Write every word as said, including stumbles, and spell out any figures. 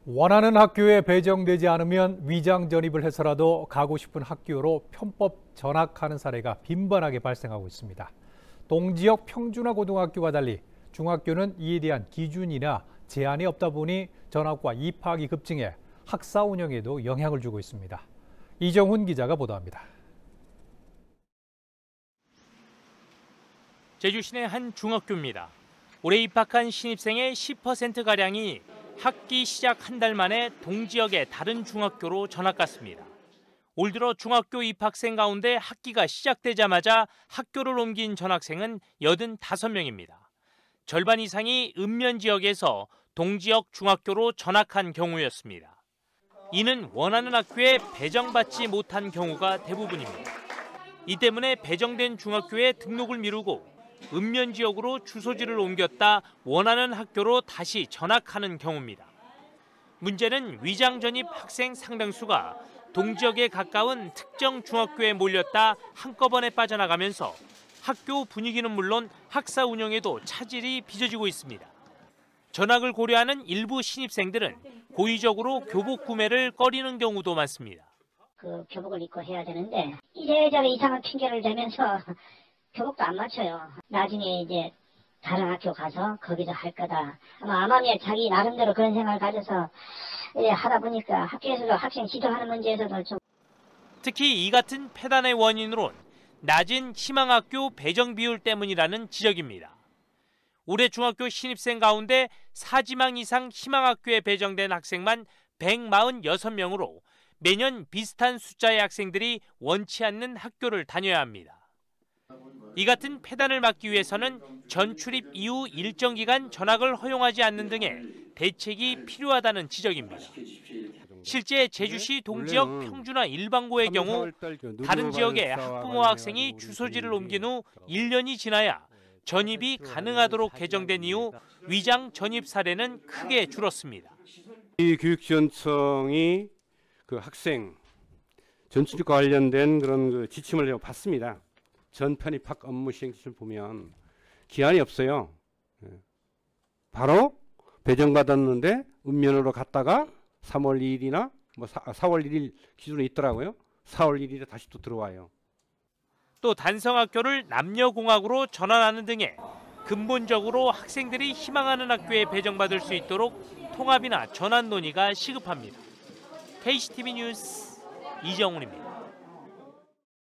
원하는 학교에 배정되지 않으면 위장 전입을 해서라도 가고 싶은 학교로 편법 전학하는 사례가 빈번하게 발생하고 있습니다. 동지역 평준화 고등학교와 달리 중학교는 이에 대한 기준이나 제한이 없다 보니 전학과 입학이 급증해 학사 운영에도 영향을 주고 있습니다. 이정훈 기자가 보도합니다. 제주 시내 한 중학교입니다. 올해 입학한 신입생의 십 퍼센트가량이 학기 시작 한 달 만에 동지역의 다른 중학교로 전학 갔습니다. 올 들어 중학교 입학생 가운데 학기가 시작되자마자 학교를 옮긴 전학생은 여든다섯 명입니다. 절반 이상이 읍면 지역에서 동지역 중학교로 전학한 경우였습니다. 이는 원하는 학교에 배정받지 못한 경우가 대부분입니다. 이 때문에 배정된 중학교에 등록을 미루고 읍면 지역으로 주소지를 옮겼다 원하는 학교로 다시 전학하는 경우입니다. 문제는 위장 전입 학생 상당수가 동지역에 가까운 특정 중학교에 몰렸다 한꺼번에 빠져나가면서 학교 분위기는 물론 학사 운영에도 차질이 빚어지고 있습니다. 전학을 고려하는 일부 신입생들은 고의적으로 교복 구매를 꺼리는 경우도 많습니다. 그 교복을 입고 해야 되는데 이래저래 이상한 핑계를 대면서 교복도 안 맞춰요. 나중에 이제 다른 학교 가서 거기서 할 거다. 아마 암암리에 자기 나름대로 그런 생각을 가져서 예, 하다 보니까 학교에서도 학생 지도하는 문제에서도 좀. 특히 이 같은 폐단의 원인으론 낮은 희망학교 배정 비율 때문이라는 지적입니다. 올해 중학교 신입생 가운데 사지망 이상 희망학교에 배정된 학생만 백사십육 명으로 매년 비슷한 숫자의 학생들이 원치 않는 학교를 다녀야 합니다. 이 같은 폐단을 막기 위해서는 전출입 이후 일정 기간 전학을 허용하지 않는 등의 대책이 필요하다는 지적입니다. 실제 제주시 동지역 평준화 일반고의 경우 다른 지역의 학부모 학생이 주소지를 옮긴 후 일 년이 지나야 전입이 가능하도록 개정된 이후 위장 전입 사례는 크게 줄었습니다. 이 교육지원청이 그 학생 전출입과 관련된 그런 그 지침을 받습니다. 전편입학 업무 시행 지침을 보면 기한이 없어요. 바로 배정받았는데 읍면으로 갔다가 삼월 이일이나 뭐 사월 일일 기준으로 있더라고요. 사월 일일에 다시 또 들어와요. 또 단성학교를 남녀공학으로 전환하는 등의 근본적으로 학생들이 희망하는 학교에 배정받을 수 있도록 통합이나 전환 논의가 시급합니다. 케이씨티비 뉴스 이정훈입니다.